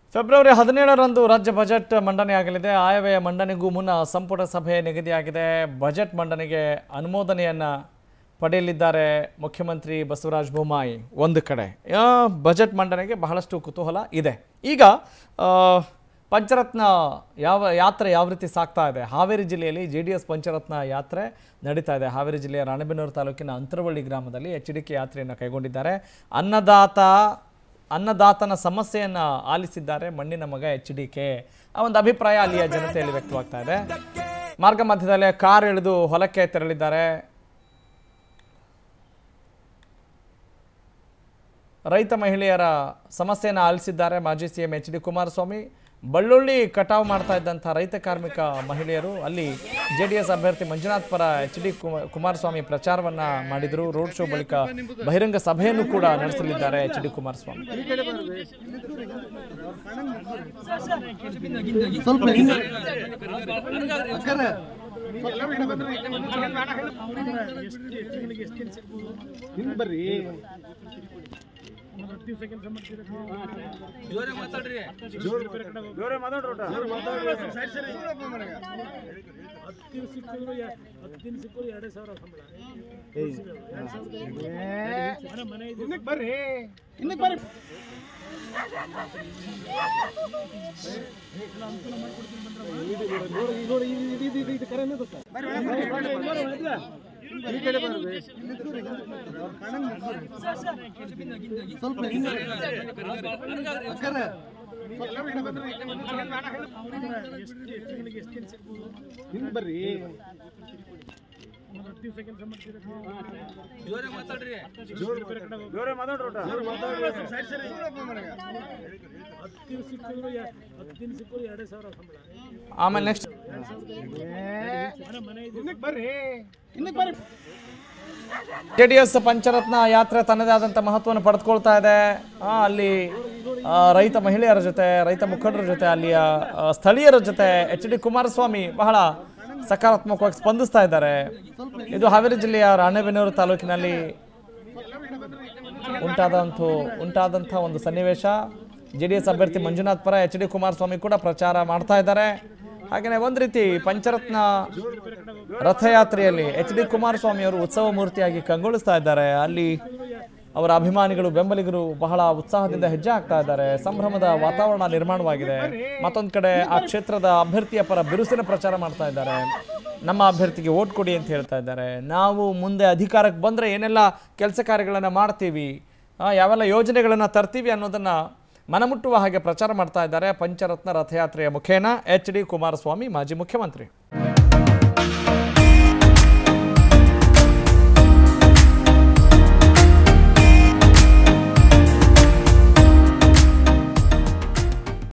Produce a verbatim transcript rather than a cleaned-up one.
February ಹದಿನೇಳರಂದು ರಾಜ್ಯ budget ಮಂಡನೆಯಾಗಲಿದೆ. ಆಯವ್ಯಯ ಮಂಡನೆಗೂ ಮುನ್ನ ಸಂಪುಟ ಸಭೆ ನಿಗದಿಯಾಗಿದೆ. ಬಜೆಟ್ ಮಂಡನೆಗೆ ಅನುಮೋದನೆಯನ್ನು ಪಡೆಯಲಿದ್ದಾರೆ ಮುಖ್ಯಮಂತ್ರಿ ಬಸವರಾಜ ಬೊಮ್ಮಾಯಿ. ಒಂದು ಕಡೆ ಬಜೆಟ್ ಮಂಡನೆಗೆ ಬಹಳಷ್ಟು ಕುತೂಹಲ ಇದೆ. ಈಗ ಪಂಚರತ್ನ ಯಾವ ಯಾತ್ರೆ ಯಾವ ರೀತಿ ಸಾಗ್ತಾ ಇದೆ? ಹಾವೇರಿ ಜಿಲ್ಲೆಯಲ್ಲಿ ಜೆ ಡಿ ಎಸ್ ಪಂಚರತ್ನ ಯಾತ್ರೆ ನಡೀತಾ ಇದೆ. ಹಾವೇರಿ ಜಿಲ್ಲೆಯ ರಾಣೆಬೆನ್ನೂರು ತಾಲೂಕಿನ ಅಂತರವಳ್ಳಿ ಗ್ರಾಮದಲ್ಲಿ ಎಚ್ ಡಿ ಕೆ ಯಾತ್ರೆಯನ್ನು ಕೈಗೊಂಡಿದ್ದಾರೆ. ಅನ್ನದಾತ ಅನ್ನದಾತನ ಸಮಸ್ಯೆಯನ್ನು ಆಲಿಸಿದ್ದಾರೆ ಮಣ್ಣಿನ ಮಗ ಎಚ್ ಡಿ ಕೆ. ಆ ಒಂದು ಅಭಿಪ್ರಾಯ ಅಲ್ಲಿಯ ಜನತೆಯಲ್ಲಿ ವ್ಯಕ್ತವಾಗ್ತಾ ಇದೆ. ಮಾರ್ಗ ಮಧ್ಯದಲ್ಲೇ ಕಾರ್ ಇಳಿದು ಹೊಲಕ್ಕೆ ತೆರಳಿದ್ದಾರೆ. ರೈತ ಮಹಿಳೆಯರ ಸಮಸ್ಯೆಯನ್ನು ಆಲಿಸಿದ್ದಾರೆ ಮಾಜಿ C M H D Kumaraswamy. ಬಳ್ಳುಳ್ಳಿ ಕಟಾವು ಮಾಡ್ತಾ ಇದ್ದಂಥ ರೈತ ಕಾರ್ಮಿಕ ಮಹಿಳೆಯರು ಅಲ್ಲಿ ಜೆ ಡಿ ಎಸ್ ಅಭ್ಯರ್ಥಿ ಮಂಜುನಾಥ್ ಪರ ಎಚ್ ಡಿ ಕುಮಾರಸ್ವಾಮಿ ಪ್ರಚಾರವನ್ನು ಮಾಡಿದರು. ರೋಡ್ ಶೋ ಬಳಿಕ ಬಹಿರಂಗ ಸಭೆಯನ್ನು ಕೂಡ ನಡೆಸಲಿದ್ದಾರೆ ಎಚ್ ಡಿ ಕುಮಾರಸ್ವಾಮಿ. ಆಮೇಲೆ ನೆಕ್ಸ್ಟ್ ಜೆಡಿಎಸ್ ಪಂಚರತ್ನ ಯಾತ್ರೆ ತನ್ನದೇ ಆದಂಥ ಮಹತ್ವವನ್ನು ಪಡೆದುಕೊಳ್ತಾ ಇದೆ. ಅಲ್ಲಿ ರೈತ ಮಹಿಳೆಯರ ಜೊತೆ, ರೈತ ಮುಖಂಡರ ಜೊತೆ, ಅಲ್ಲಿಯ ಸ್ಥಳೀಯರ ಜೊತೆ ಎಚ್ ಡಿ ಕುಮಾರಸ್ವಾಮಿ ಬಹಳ ಸಕಾರಾತ್ಮಕವಾಗಿ ಸ್ಪಂದಿಸ್ತಾ ಇದ್ದಾರೆ. ಇದು ಹಾವೇರಿ ಜಿಲ್ಲೆಯ ರಾಣೆಬೆನ್ನೂರು ತಾಲೂಕಿನಲ್ಲಿ ಉಂಟಾದಂಥ ಉಂಟಾದಂಥ ಒಂದು ಸನ್ನಿವೇಶ. ಜೆ ಡಿ ಎಸ್ ಅಭ್ಯರ್ಥಿ ಮಂಜುನಾಥ್ ಪರ ಎಚ್ ಡಿ ಕುಮಾರಸ್ವಾಮಿ ಕೂಡ ಪ್ರಚಾರ ಮಾಡ್ತಾ ಇದ್ದಾರೆ. ಹಾಗೆಯೇ ಒಂದು ರೀತಿ ಪಂಚರತ್ನ ರಥಯಾತ್ರೆಯಲ್ಲಿ ಎಚ್ ಡಿ ಕುಮಾರಸ್ವಾಮಿ ಅವರು ಉತ್ಸವ ಮೂರ್ತಿಯಾಗಿ ಕಂಗೊಳಿಸ್ತಾ ಇದ್ದಾರೆ. ಅಲ್ಲಿ ಅವರ ಅಭಿಮಾನಿಗಳು, ಬೆಂಬಲಿಗರು ಬಹಳ ಉತ್ಸಾಹದಿಂದ ಹೆಜ್ಜೆ ಹಾಕ್ತಾ ಇದ್ದಾರೆ. ಸಂಭ್ರಮದ ವಾತಾವರಣ ನಿರ್ಮಾಣವಾಗಿದೆ. ಮತ್ತೊಂದು ಕಡೆ ಆ ಕ್ಷೇತ್ರದ ಅಭ್ಯರ್ಥಿಯ ಪರ ಬಿರುಸಿನ ಪ್ರಚಾರ ಮಾಡ್ತಾ ಇದ್ದಾರೆ. ನಮ್ಮ ಅಭ್ಯರ್ಥಿಗೆ ವೋಟ್ ಕೊಡಿ ಅಂತ ಹೇಳ್ತಾ ಇದ್ದಾರೆ. ನಾವು ಮುಂದೆ ಅಧಿಕಾರಕ್ಕೆ ಬಂದರೆ ಏನೆಲ್ಲ ಕೆಲಸ ಕಾರ್ಯಗಳನ್ನು ಮಾಡ್ತೀವಿ, ಯಾವೆಲ್ಲ ಯೋಜನೆಗಳನ್ನು ತರ್ತೀವಿ ಅನ್ನೋದನ್ನು ಮನಮುಟ್ಟುವ ಹಾಗೆ ಪ್ರಚಾರ ಮಾಡ್ತಾ ಇದ್ದಾರೆ. ಪಂಚರತ್ನ ರಥಯಾತ್ರೆಯ ಮುಖೇನ ಎಚ್ ಡಿ ಕುಮಾರಸ್ವಾಮಿ ಮಾಜಿ ಮುಖ್ಯಮಂತ್ರಿ.